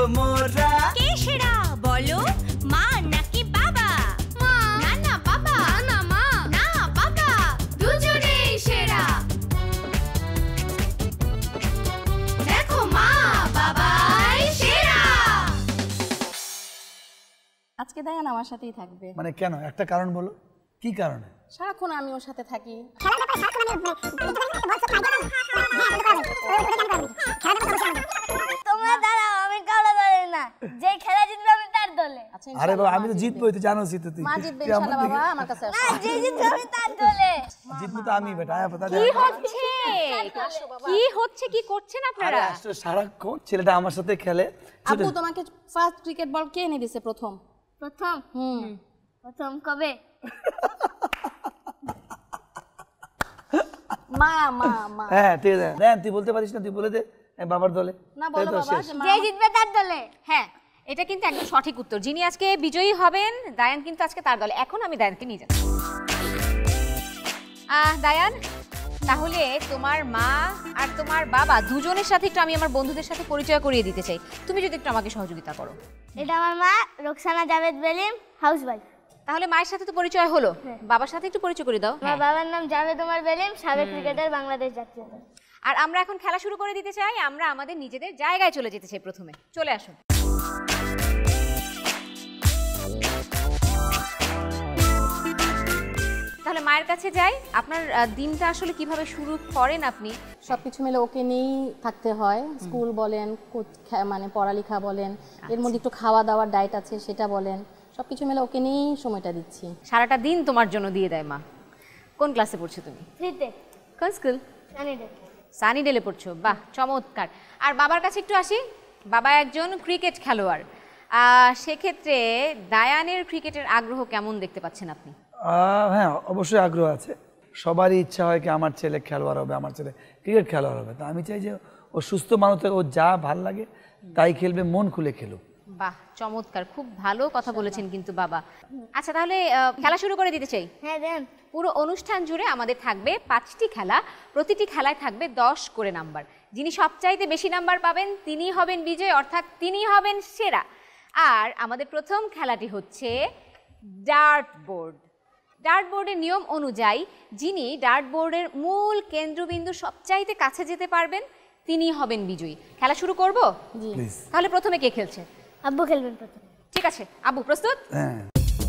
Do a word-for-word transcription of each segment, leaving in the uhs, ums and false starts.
মোরা। কে সেরা বলো, মা নাকি বাবা? মা। না না বাবা। না না মা। না বাবা, দুজনেই সেরা। দেখো মা বাবাই সেরা। আজকে দায়ান আমার সাথেই থাকবে। মানে কেন, একটা কারণ বলো, কি কারণে? সারাক্ষণ আমি ওর সাথে থাকি। তোমরা দাঁড়াও, আমি কাউকে দলে না, যে খেলা জিতবে আমি তার দলে। আরে বাবা আমি তো জিতবো, তুই জানোস তো। তুই মা জিতবে ইনশাআল্লাহ বাবা, আমার কাছে আসো। না, যে জিতবে আমি তার দলে। জিতবো তো আমি বেটা। আয়া পতা কি হচ্ছে কি হচ্ছে কি করছেন আপনারা? আরে সারাক্ষণ ছেলেটা আমার সাথে খেলে। আপু তোমাকে ফার্স্ট ক্রিকেট বল কে এনে দিয়েছে প্রথম? প্রথম? হুম প্রথম কবে? মা মা মা। হ্যাঁ ঠিক আছে, দেন তুই বলতে পারিস না, তুই বলে দে বাবার দলে। না বলো বাবা, যে জিতবে তার দলে। হ্যাঁ, এটা কিন্তু একদম সঠিক উত্তর। যিনি আজকে বিজয়ী হবেন দায়ান কিন্তু আজকে তার দলে। এখন আমি দায়ানকে নিয়ে যাচ্ছি। আহ দায়ান, তাহলে তোমার মা আর তোমার বাবা দুজনের সাথে একটু আমি আমার বন্ধুদের সাথে পরিচয় করিয়ে দিতে চাই। তুমি যদি একটু আমাকে সহযোগিতা করো। এটা আমার মা রোকসানা জাভেদ বেলিম, হাউসওয়াইফ। তাহলে মায়ের সাথে তো পরিচয় হলো, বাবার সাথে একটু পরিচয় করে দাও। আমার বাবার নাম জাভেদ ওমর বেলিম, সাবেক ক্রিকেটার, বাংলাদেশ জাতীয় দল। আর আমরা এখন খেলা শুরু করে দিতে চাই। আমরা আমাদের নিজেদের জায়গায় চলে যেতে চাই। প্রথমে চলে আসুন। তাহলে মায়ের কাছে যাই। আপনার দিনটা আসলে কিভাবে শুরু করেন আপনি? সবকিছু মিলে ওকে নিয়েই থাকতে হয়। স্কুল বলেন, মানে পড়ালেখা বলেন, এর মধ্যে একটু খাওয়া দাওয়ার ডায়েট আছে সেটা বলেন, সবকিছু মিলে ওকে নিয়েই সময়টা দিচ্ছি। সারাটা দিন তোমার জন্য দিয়ে দেয় মা। কোন ক্লাসে পড়ছো তুমি? থ্রিতে। কোন স্কুল? সানিডে। সানিডেলে পড়ছো, বাহ চমৎকার। আর বাবার কাছে একটু আসি। বাবা একজন ক্রিকেট খেলোয়াড়, সেক্ষেত্রে দায়ানের ক্রিকেটের আগ্রহ কেমন দেখতে পাচ্ছেন আপনি? হ্যাঁ অবশ্যই আগ্রহ আছে। সবারই ইচ্ছা হয় কি আমার ছেলে খেলোয়াড় হবে, আমার ছেলে ক্রিকেট খেলোয়াড় হবে। তা আমি চাই যে ও সুস্থ মানুষ থেকে, ও যা ভাল লাগে তাই খেলবে, মন খুলে খেলুক। বাহ চমৎকার, খুব ভালো কথা বলেছেন কিন্তু বাবা। আচ্ছা তাহলে খেলা শুরু করে দিতে চাই। হ্যাঁ দেন। পুরো অনুষ্ঠান জুড়ে আমাদের থাকবে পাঁচটি খেলা, প্রতিটি খেলায় থাকবে দশ করে নাম্বার। যিনি সবচাইতে বেশি নাম্বার পাবেন তিনি হবেন বিজয়, অর্থাৎ তিনি হবেন সেরা। আর আমাদের প্রথম খেলাটি হচ্ছে ডার্ট বোর্ড। ডার্ট বোর্ডের নিয়ম অনুযায়ী যিনি ডার্ট বোর্ডের মূল কেন্দ্রবিন্দু সবচাইতে কাছে যেতে পারবেন তিনি হবেন বিজয়ী। খেলা শুরু করব? জি। তাহলে প্রথমে কে খেলছে? আব্বু খেলবেন প্রথমে। ঠিক আছে, আব্বু প্রস্তুত? হ্যাঁ।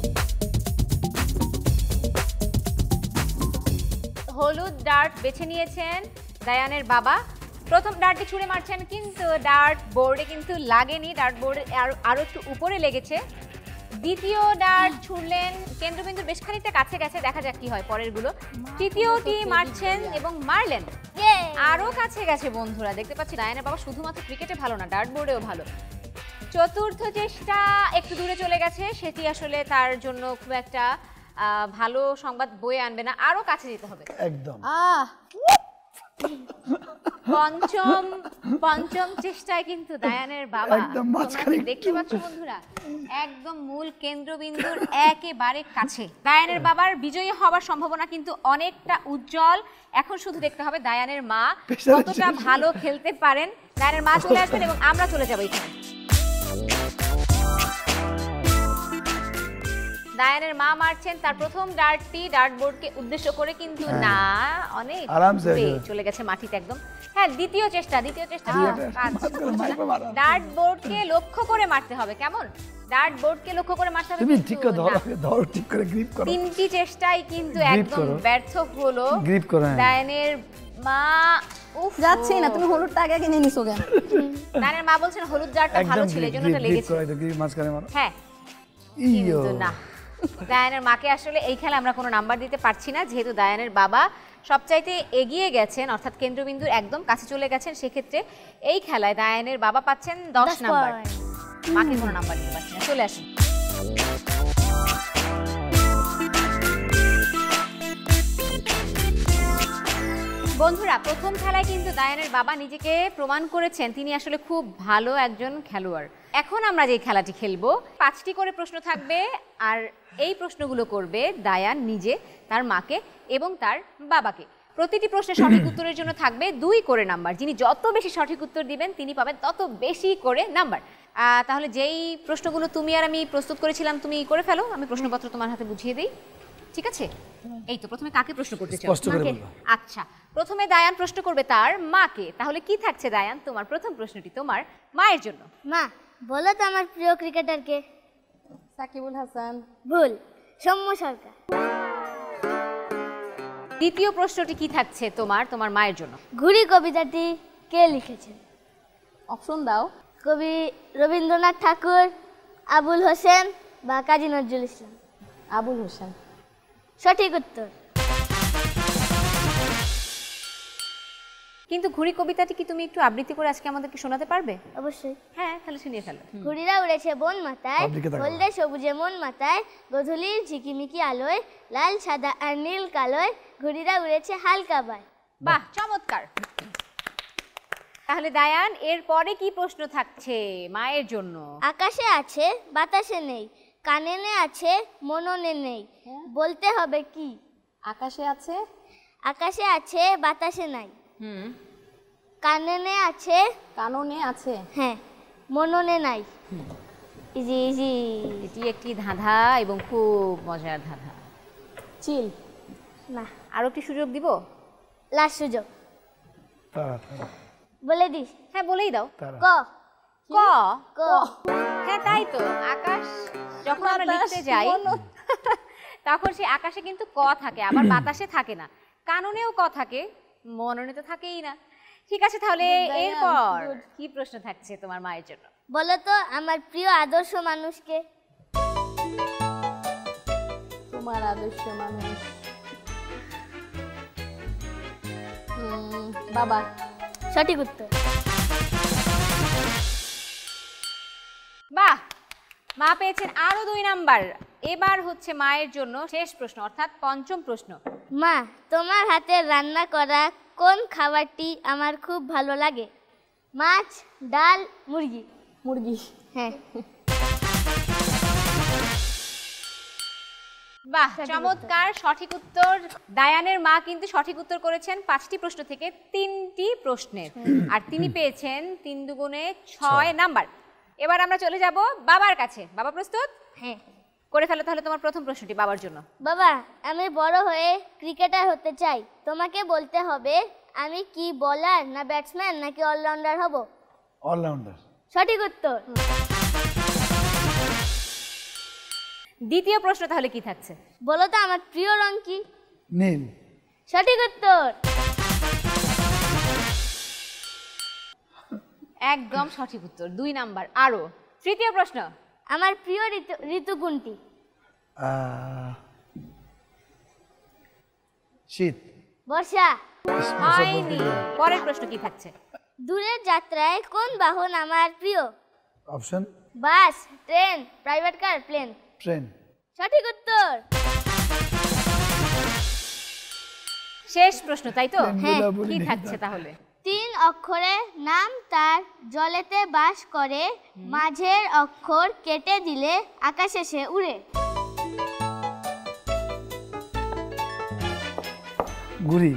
হলুদ ডার্ট বেছে নিয়েছেন দায়ানের বাবা। প্রথম ডার্টটি ছুঁড়ে মারছেন কিন্তু ডার্ট বোর্ডে কিন্তু লাগেনি, ডার্ট বোর্ডে আরো একটু উপরে লেগেছে। দ্বিতীয় ডার্ট ছুঁড়লেন, কেন্দ্রবিন্দুর বেশ খানিকটা কাছে গেছে, দেখা যাক কি হয় পরের গুলো। তৃতীয়টি মারছেন এবং মারলেন, আরো কাছে গেছে। বন্ধুরা দেখতে পাচ্ছি দায়ানের বাবা শুধুমাত্র ক্রিকেটে ভালো না, ডার্ট বোর্ডেও ভালো। চতুর্থ চেষ্টা একটু দূরে চলে গেছে, সেটি আসলে তার জন্য খুব একটা ভালো সংবাদ বয়ে আনবে না, আরো কাছে যেতে হবে একদম। আহ পঞ্চম পঞ্চম চেষ্টায় কিন্তু দায়ানের বাবা, দেখতে পাচ্ছ বন্ধুরা, একদম মূল কেন্দ্রবিন্দুর একেবারে কাছে। দায়ানের বাবার বিজয়ী হওয়ার সম্ভাবনা কিন্তু অনেকটা উজ্জ্বল। এখন শুধু দেখতে হবে দায়ানের মা কতটা ভালো খেলতে পারেন। দায়ানের মা চলে আসবেন এবং আমরা চলে যাবো এখানে। দায়ানের মা মারছেন তার প্রথম ডার্টটি ডার্ট বোর্ডকে উদ্দেশ্য করে, কিন্তু না, অনেক চলে গেছে মাটিতে একদম। হ্যাঁ দ্বিতীয় চেষ্টা, দ্বিতীয় চেষ্টা ডার্ট বোর্ডকে লক্ষ্য করে মারতে হবে। কেমন? ডার্ট বোর্ডকে লক্ষ্য করে মারতে হবে। তুমি ঠিক করে ধরো, ধরো ঠিক করে গ্রিপ করো। তিনটি চেষ্টাই কিন্তু একদম ব্যর্থ হলো। গ্রিপ করো। দায়ানের মা উফ যাচ্ছে না, তুমি হলুদটা আগে কিনে নিছো কেন? দায়ানের মা বলছেন হলুদ ডার্টটা ভালো ছিল এজন্য এটা লেগেছে। গ্রিপ মাঝখানে মারো। হ্যাঁ কিন্তু না, দায়ানের মাকে আসলে এই খেলা আমরা কোনো নাম্বার দিতে পারছি না, যেহেতু দায়ানের বাবা সবচাইতে এগিয়ে গেছেন, অর্থাৎ কেন্দ্রবিন্দুর একদম কাছে চলে গেছেন। সেক্ষেত্রে এই খেলায় দায়ানের বাবা পাচ্ছেন দশ নাম্বার, মাকে কোনো নাম্বার দিতে পারছি না। চলে আসুন। বন্ধুরা প্রথম খেলায় কিন্তু দায়ানের বাবা নিজেকে প্রমাণ করেছেন তিনি আসলে খুব ভালো একজন খেলোয়াড়। এখন আমরা যে খেলাটি খেলবো, পাঁচটি করে প্রশ্ন থাকবে আর এই প্রশ্নগুলো করবে দায়ান নিজে, তার মাকে এবং তার বাবাকে। প্রতিটি প্রশ্নের সঠিক উত্তরের জন্য থাকবে দুই করে নাম্বার। যিনি যত বেশি সঠিক উত্তর দিবেন তিনি পাবেন তত বেশি করে নাম্বার। আহ, তাহলে যেই প্রশ্নগুলো তুমি আর আমি প্রস্তুত করেছিলাম তুমি করে ফেলো, আমি প্রশ্নপত্র তোমার হাতে বুঝিয়ে দিই, ঠিক আছে? এই তো প্রথমে কাকে প্রশ্ন করতে চাও? স্পষ্ট করে বলো। আচ্ছা, প্রথমে দায়ান প্রশ্ন করবে তার মাকে। তাহলে কি থাকছে দায়ান, তোমার প্রথম প্রশ্নটি তোমার মায়ের জন্য। মা, বলো তো আমার প্রিয় ক্রিকেটার কে? সাকিবুল হাসান। ভুল, সৌম্য সরকার। দ্বিতীয় প্রশ্নটি কি থাকছে তোমার তোমার মায়ের জন্য? ঘুড়ি কবিতাটি কে লিখেছেন? অপশন দাও। কবি রবীন্দ্রনাথ ঠাকুর, আবুল হোসেন বা কাজী নজরুল ইসলাম? আবুল হোসেন। সঠিক উত্তর। কিন্তু ঘুড়ি কবিতাটি কি তুমি একটু আবৃত্তি করে আজকে আমাদেরকে শোনাতে পারবে? অবশ্যই। হ্যাঁ, তাহলে শুনিয়ে ফেলো। ঘুড়িরা উড়েছে বন মাথায়, পাবলিকে তাকাও। হলদে সবুজে মন মাথায়, গধূলির ঝিকিমিকি আলোয়, লাল সাদা আর নীল কালোয়, ঘুড়িরা উড়েছে হালকা বায়। বাহ, চমৎকার। তাহলে দায়ান এর পরে কি প্রশ্ন থাকছে মায়ের জন্য? আকাশে আছে বাতাসে নেই, কানেনে আছে মননে নেই, বলতে হবে কি? আকাশে আছে, আকাশে আছে বাতাসে নাই, হুম, কানেনে আছে, কাননে আছে, হ্যাঁ, মননে নাই। Easy easy. এটি একটি ধাঁধা এবং খুব মজার ধাঁধা। চিল। না, আরো একটি সুযোগ দিব? লাস্ট সুযোগ। তারা তারা বলে দিস। হ্যাঁ, বলেই দাও। তারা ক ক। ক। হ্যাঁ, তাই তো। আকাশ যখন আমরা লিখতে যাই তখন সেই আকাশে কিন্তু ক থাকে, আবার বাতাসে থাকে না, কাননেও ক থাকে, মননে তো থাকেই না। ঠিক আছে, তাহলে এরপর কি প্রশ্ন থাকছে তোমার মায়ের জন্য? বলো তো আমার প্রিয় আদর্শ মানুষকে? তোমার আদর্শ মানুষ। হুম, বাবা। সঠিক উত্তর। বাহ, মা পেয়েছেন আরো দুই নাম্বার। এবার হচ্ছে মায়ের জন্য শেষ প্রশ্ন, অর্থাৎ পঞ্চম প্রশ্ন। মা, তোমার হাতের রান্না করা কোন খাবারটি আমার খুব ভালো লাগে? মাছ, ডাল, মুরগি? মুরগি। হ্যাঁ। বাহ, চমৎকার, সঠিক উত্তর। দায়ানের মা কিন্তু সঠিক উত্তর করেছেন পাঁচটি প্রশ্ন থেকে তিনটি প্রশ্নের, আর তিনি পেয়েছেন তিন দুগুণে ছয় নাম্বার। এবার আমরা চলে যাব বাবার কাছে। বাবা প্রস্তুত? হ্যাঁ। করে ফেলো তাহলে তোমার প্রথম প্রশ্নটি বাবার জন্য। বাবা, আমি বড় হয়ে ক্রিকেটার হতে চাই, তোমাকে বলতে হবে আমি কি বোলার না ব্যাটসম্যান নাকি অলরাউন্ডার হব? অলরাউন্ডার। সঠিক উত্তর। দ্বিতীয় প্রশ্ন তাহলে কি থাকছে? বলো তো আমার প্রিয় রং কি? নীল। সঠিক উত্তর। একদম সঠিক উত্তর, দুই নাম্বার। আরো তৃতীয় প্রশ্ন। আমার প্রিয় ঋতু ঋতু কোনটি? আহ, শীত। বর্ষা। হয়নি। পরের প্রশ্ন কি থাকছে? দূরের যাত্রায় কোন বাহন আমার প্রিয়? Option? Bus, train, private car, plane? Train. সঠিক উত্তর। শেষ প্রশ্ন, তাই তো? হ্যাঁ। কি থাকছে তাহলে? তিন অক্ষরে নাম তার, জলেতে বাস করে, মাঝের অক্ষর কেটে দিলে আকাশে সে উড়ে। ঘুড়ি।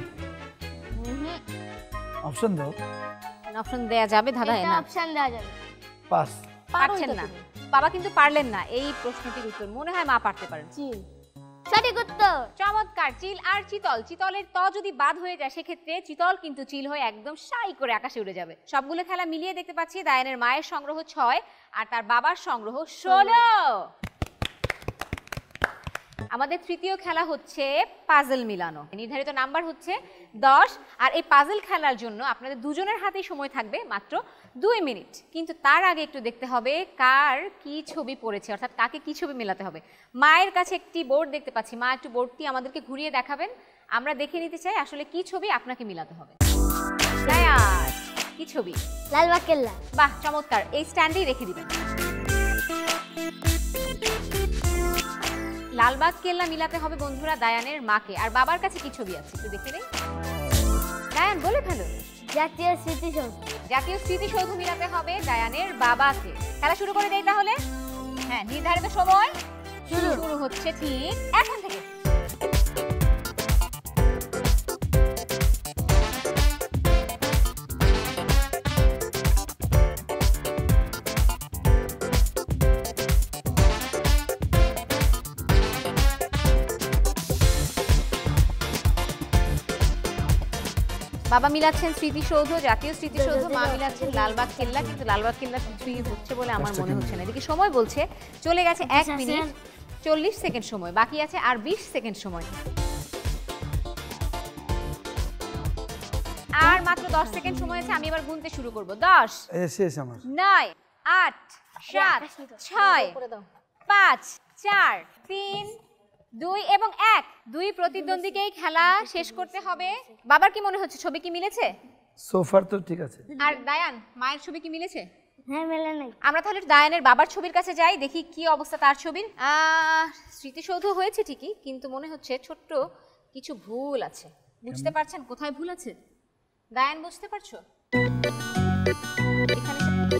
অপশন দাও। অপশন দেয়া যাবে, ধাঁধা এটা না। অপশন দেওয়া যাবে। পাস। পারছেন না, বাবা কিন্তু পারলেন না এই প্রশ্নটির উত্তর। মনে হয় মা পারতে পারেন। চিল। সঠিক উত্তর। চমৎকার। চিল আর চিতল, চিতলের ত যদি বাদ হয়ে যায় সেক্ষেত্রে চিতল কিন্তু চিল হয়ে একদম সাই করে আকাশে উড়ে যাবে। সবগুলো খেলা মিলিয়ে দেখতে পাচ্ছি দায়ানের মায়ের সংগ্রহ ছয় আর তার বাবার সংগ্রহ ষোলো। আমাদের তৃতীয় খেলা হচ্ছে পাজল মিলানো। নির্ধারিত নাম্বার হচ্ছে দশ, আর এই পাজল খেলার জন্য আপনাদের দুজনের হাতেই সময় থাকবে মাত্র দুই মিনিট। কিন্তু তার আগে একটু দেখতে হবে কার কি ছবি পড়েছে, অর্থাৎ কাকে কি ছবি মেলাতে হবে। মায়ের কাছে একটি বোর্ড দেখতে পাচ্ছি, মা একটু বোর্ডটি আমাদেরকে ঘুরিয়ে দেখাবেন, আমরা দেখে নিতে চাই আসলে কি ছবি আপনাকে মিলাতে হবে। দায়ান, কি ছবি? লালবাগ কেল্লা। বাহ, চমৎকার। এই স্ট্যান্ডেই রেখে দিবেন। লালবাগ কেল্লা মিলাতে হবে বন্ধুরা দায়ানের মাকে। আর বাবার কাছে কি ছবি আছে একটু দেখে নেই। দায়ান বলে ফেলো। জাতীয় স্মৃতিসৌধ। জাতীয় স্মৃতিসৌধ মিলাতে হবে দায়ানের বাবাকে। খেলা শুরু করে দেই তাহলে। হ্যাঁ, নির্ধারিত সময় শুরু শুরু হচ্ছে ঠিক এখন থেকে। বাবা মিলাচ্ছেন স্মৃতিসৌধ, জাতীয় স্মৃতিসৌধ, মা মিলাচ্ছেন লালবাগ কেল্লা, কিন্তু লালবাগ কেল্লা কিছুই হচ্ছে বলে আমার মনে হচ্ছে না। এদিকে সময় বলছে চলে গেছে এক মিনিট চল্লিশ সেকেন্ড সময়, বাকি আছে আর বিশ সেকেন্ড সময়। আর মাত্র দশ সেকেন্ড সময় আছে, আমি এবার গুনতে শুরু করব। দশ, শেষ আমার। নয়, আট, সাত, ছয়, পাঁচ, চার, তিন, দুই এবং এক। দুই প্রতিদ্বন্দ্বীকেই খেলা শেষ করতে হবে। বাবার কি মনে হচ্ছে, ছবি কি মিলেছে? সোফার তো ঠিক আছে। আর দায়ান, মায়ের ছবি কি মিলেছে? হ্যাঁ মেলে নাই। আমরা তাহলে দায়ানের বাবার ছবির কাছে যাই, দেখি কি অবস্থা তার ছবির। আহ, স্মৃতিসৌধ হয়েছে ঠিকই, কিন্তু মনে হচ্ছে ছোট্ট কিছু ভুল আছে। বুঝতে পারছেন কোথায় ভুল আছে? দায়ান বুঝতে পারছো? এখানে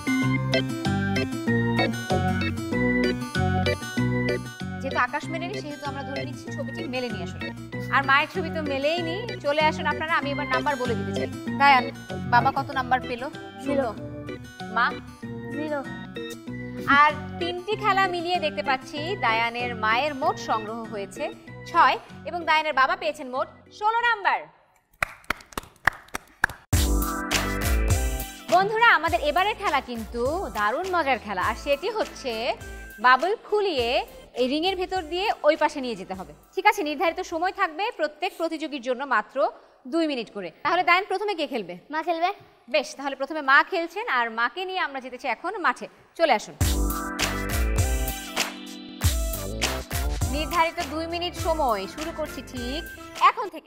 যেহেতু আকাশ মেলেনি, সেহেতু আমরা ধরে নিচ্ছি ছবিটি মেলেনি আসলে। আর মায়ের ছবি তো মেলেই নি। চলে আসুন আপনারা, আমি এবার নাম্বার বলে দিতে চাই। দায়ান, বাবা কত নাম্বার পেল? জিরো। মা জিরো। আর তিনটি খেলা মিলিয়ে দেখতে পাচ্ছি দায়ানের মায়ের মোট সংগ্রহ হয়েছে ছয় এবং দায়ানের বাবা পেয়েছেন মোট ষোলো নাম্বার। বন্ধুরা, আমাদের এবারের খেলা কিন্তু দারুণ মজার খেলা, আর সেটি হচ্ছে বাবল ফুলিয়ে এই রিংয়ের ভেতর দিয়ে ওই পাশে নিয়ে যেতে হবে। ঠিক আছে, নির্ধারিত সময় থাকবে প্রত্যেক প্রতিযোগীর জন্য মাত্র দুই মিনিট করে। তাহলে দায়ান প্রথমে কে খেলবে? মা খেলবে। বেশ, তাহলে প্রথমে মা খেলছেন, আর মাকে নিয়ে আমরা যেতেছি এখন মাঠে। চলে আসুন। নির্ধারিত দুই মিনিট সময় শুরু করছি ঠিক এখন থেকে।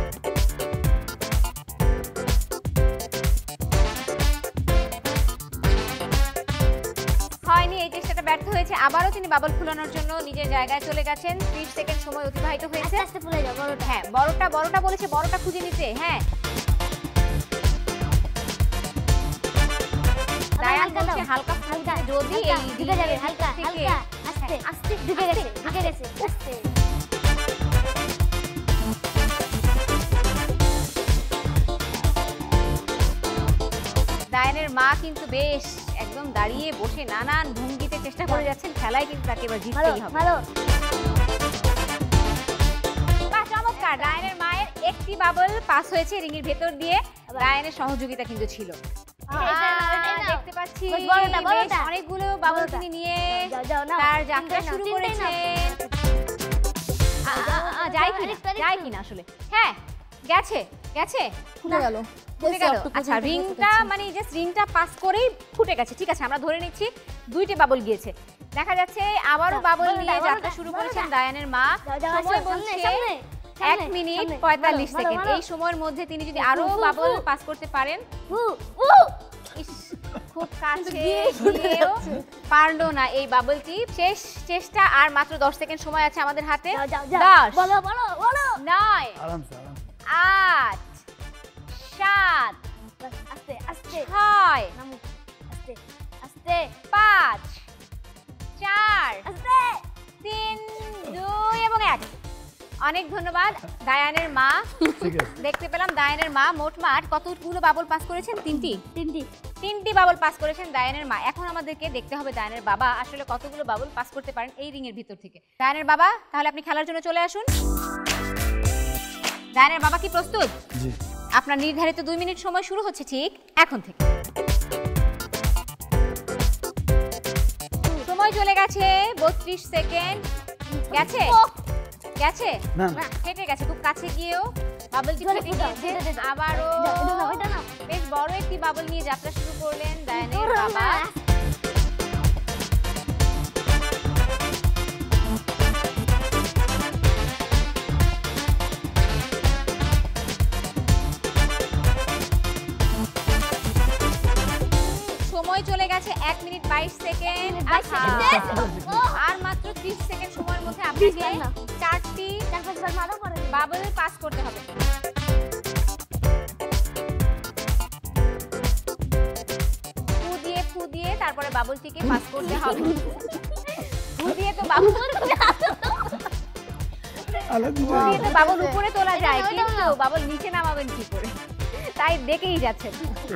হয়নি, এই চেষ্টাটা ব্যর্থ হয়েছে। আবারও তিনি বাবল ফুলানোর জন্য নিজের জায়গায় চলে গেছেন। ত্রিশ সেকেন্ড সময় অতিবাহিত হয়েছে। আস্তে ফুলে যাও বড়টা। হ্যাঁ, বড়টা বড়টা বলেছে, বড়টা খুঁজে নিতে। হ্যাঁ, দায়ান বলছে হালকা হালকা, যদি এই ঢুকে যাবে। হালকা হালকা আস্তে আস্তে ঢুকে গেছে ঢুকে গেছে আস্তে। দায়ানের মা কিন্তু বেশ একদম দাঁড়িয়ে বসে নানান ভঙ্গিতে চেষ্টা করে যাচ্ছেন। খেলায় কিন্তু তাকে এবার জিততেই হবে। ভালো। বাহ, চমৎকার। দায়ানের মায়ের একটি বাবল পাস হয়েছে রিংয়ের ভেতর দিয়ে। দায়ানের সহযোগিতা কিন্তু ছিল। দেখতে পাচ্ছি বেশ অনেকগুলো বাবল তিনি নিয়ে তার যাত্রা শুরু করেছেন। যাই কিনা যাই কিনা আসলে। হ্যাঁ, গেছে গেছে ফুটে গেল। ফুটে গেল। আচ্ছা, রিংটা মানে জাস্ট রিংটা পাস করেই ফুটে গেছে। ঠিক আছে, আমরা ধরে নিচ্ছি দুইটি বাবল গিয়েছে। দেখা যাচ্ছে আবারও বাবল নিয়ে যাত্রা শুরু করেছেন দায়ানের মা। সময় বলছে এক মিনিট পঁয়তাল্লিশ সেকেন্ড। এই সময়ের মধ্যে তিনি যদি আরো বাবল পাস করতে পারেন। খুব কাছে গিয়েও পারলো না এই বাবলটি। শেষ চেষ্টা, আর মাত্র দশ সেকেন্ড সময় আছে আমাদের হাতে। দশ, বলো বলো বলো। নয়, আট, সাত, আস্তে আস্তে ছয়, আস্তে আস্তে পাঁচ, চার, আস্তে তিন, দুই এবং এক। অনেক ধন্যবাদ দায়ানের মা। দেখতে পেলাম দায়ানের মা মোট মাঠ কতগুলো বাবল পাস করেছেন? তিনটি তিনটি তিনটি বাবল পাস করেছেন দায়ানের মা। এখন আমাদেরকে দেখতে হবে দায়ানের বাবা আসলে কতগুলো বাবল পাস করতে পারেন এই রিং এর ভিতর থেকে। দায়ানের বাবা, তাহলে আপনি খেলার জন্য চলে আসুন। দায়ানের বাবা কি প্রস্তুত? জি। আপনার নির্ধারিত দুই মিনিট সময় শুরু হচ্ছে ঠিক এখন থেকে। সময় চলে গেছে বত্রিশ সেকেন্ড। গেছে গেছে না কেটে গেছে। খুব কাছে গিয়েও বাবলটি কেটে গিয়েছে। আবারও বেশ বড় একটি বাবল নিয়ে যাত্রা শুরু করলেন দায়ানের বাবা। সময় চলে গেছে এক মিনিট বাইশ সেকেন্ড। আর মাত্র ত্রিশ সেকেন্ড সময়ের মধ্যে আপনাকে চারটি বাবল পাস করতে হবে। ফু দিয়ে ফু দিয়ে তারপরে বাবলটিকে পাস করতে হবে। ফু দিয়ে তো বাবল দিয়ে তো বাবল উপরে তোলা যায়, কিন্তু বাবল নিচে নামাবেন কি করে? তাই দেখেই যাচ্ছেন।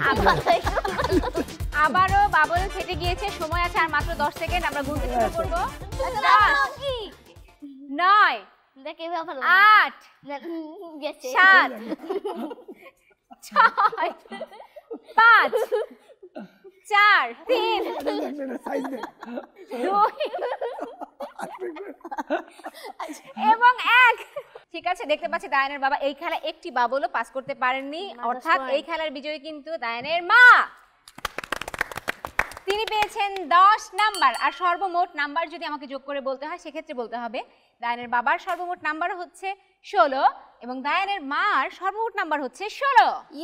আবারও বাবল ফেটে গিয়েছে। সময় আছে আর মাত্র দশ সেকেন্ড। আমরা গুনতে শুরু করবো। নয়, দেখে ব্যাপার আট গেছে সাত ছয় পাঁচ চার তিন দুই এবং এক। ঠিক আছে, দেখতে পাচ্ছি দায়ানের বাবা এই খেলা একটি বাবলও পাস করতে পারেননি, অর্থাৎ এই খেলার বিজয়ী কিন্তু দায়ানের মা। তিনি পেয়েছেন দশ নাম্বার। আর সর্বমোট নাম্বার যদি আমাকে যোগ করে বলতে হয় সেক্ষেত্রে বলতে হবে দায়ানের বাবার সর্বমোট নাম্বার হচ্ছে ষোলো এবং দায়ানের মার সর্বমোট নাম্বার হচ্ছে ষোলো।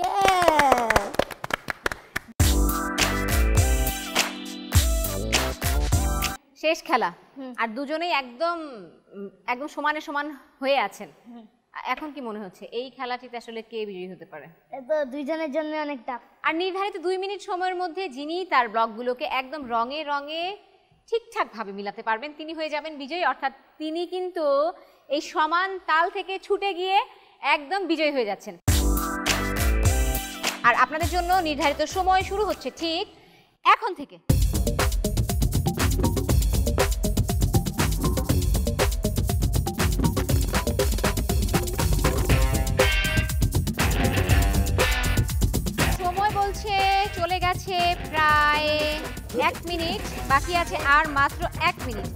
শেষ খেলা, আর দুজনেই একদম একদম সমানে সমান হয়ে আছেন। এখন কি মনে হচ্ছে এই খেলাটিতে আসলে কে বিজয়ী হতে পারে? তো দুইজনের জন্য অনেক টাফ। আর নির্ধারিত দুই মিনিট সময়ের মধ্যে যিনি তার ব্লকগুলোকে একদম রঙে রঙে ঠিকঠাক ভাবে মিলাতে পারবেন তিনি হয়ে যাবেন বিজয়ী, অর্থাৎ তিনি কিন্তু এই সমান তাল থেকে ছুটে গিয়ে একদম বিজয়ী হয়ে যাচ্ছেন। আর আপনাদের জন্য নির্ধারিত সময় শুরু হচ্ছে ঠিক এখন থেকে। চলে গেছে প্রায় এক মিনিট, বাকি আছে আর মাত্র এক মিনিট।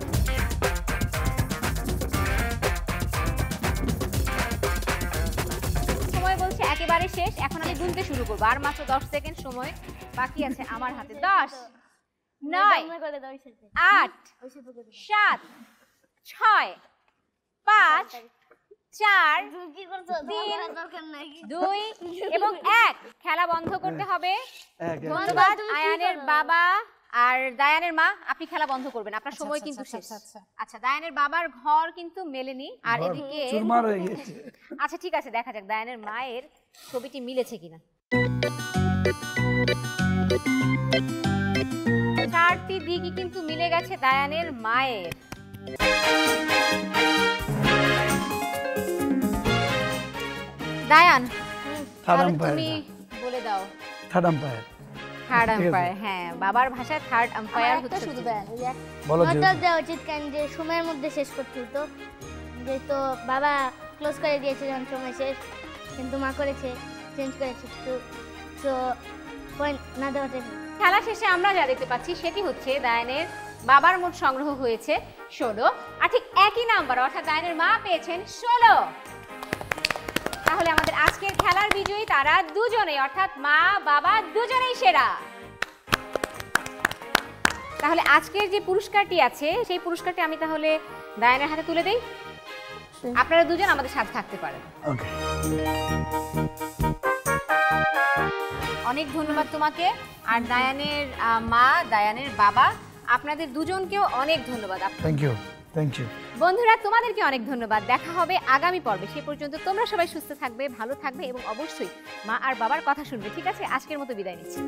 সময় বলছে একেবারে শেষ, এখন আমি গুনতে শুরু করবো। আর মাত্র দশ সেকেন্ড সময় বাকি আছে আমার হাতে। দশ, নয়, আট, সাত, ছয়, পাঁচ, চার, তিন, দুই এবং এক। খেলা বন্ধ করতে হবে। ধন্যবাদ আয়ানের বাবা আর দায়ানের মা, আপনি খেলা বন্ধ করবেন, আপনার সময় কিন্তু শেষ। আচ্ছা, দায়ানের বাবার ঘর কিন্তু মেলেনি, আর এদিকে আচ্ছা ঠিক আছে, দেখা যাক দায়ানের মায়ের ছবিটি মিলেছে কিনা। চারটি দিকই কিন্তু মিলে গেছে দায়ানের মায়ের। দায়ান, তুমি বলে দাও। Third umpire. থার্ড আম্পায়ার, হ্যাঁ, বাবার ভাষায় থার্ড আম্পায়ার হচ্ছে। শুধু দেন বলো নজর দেওয়া উচিত কেন যে সময়ের মধ্যে শেষ করতে হতো, যেহেতু বাবা ক্লোজ করে দিয়েছে যখন সময় শেষ, কিন্তু মা করেছে চেঞ্জ করেছে, তো পয়েন্ট না দেওয়াটাই। খেলা শেষে আমরা যা দেখতে পাচ্ছি সেটি হচ্ছে দায়ানের বাবার মোট সংগ্রহ হয়েছে ষোলো, আর ঠিক একই নাম্বার অর্থাৎ দায়ানের মা পেয়েছেন ষোলো। তাহলে আমাদের আজকের খেলার বিজয়ী তারা দুজনেই, অর্থাৎ মা বাবা দুজনেই সেরা। তাহলে আজকের যে পুরস্কারটি আছে সেই পুরস্কারটি আমি তাহলে দায়ানের হাতে তুলে দেই, আপনারা দুজন আমাদের সাথে থাকতে পারেন। অনেক ধন্যবাদ তোমাকে, আর দায়ানের মা দায়ানের বাবা আপনাদের দুজনকেও অনেক ধন্যবাদ। Thank you. থ্যাংক ইউ বন্ধুরা, তোমাদেরকে অনেক ধন্যবাদ। দেখা হবে আগামী পর্বে। সে পর্যন্ত তোমরা সবাই সুস্থ থাকবে, ভালো থাকবে এবং অবশ্যই মা আর বাবার কথা শুনবে। ঠিক আছে, আজকের মতো বিদায় নিচ্ছি।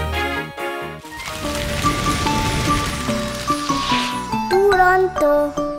Duronto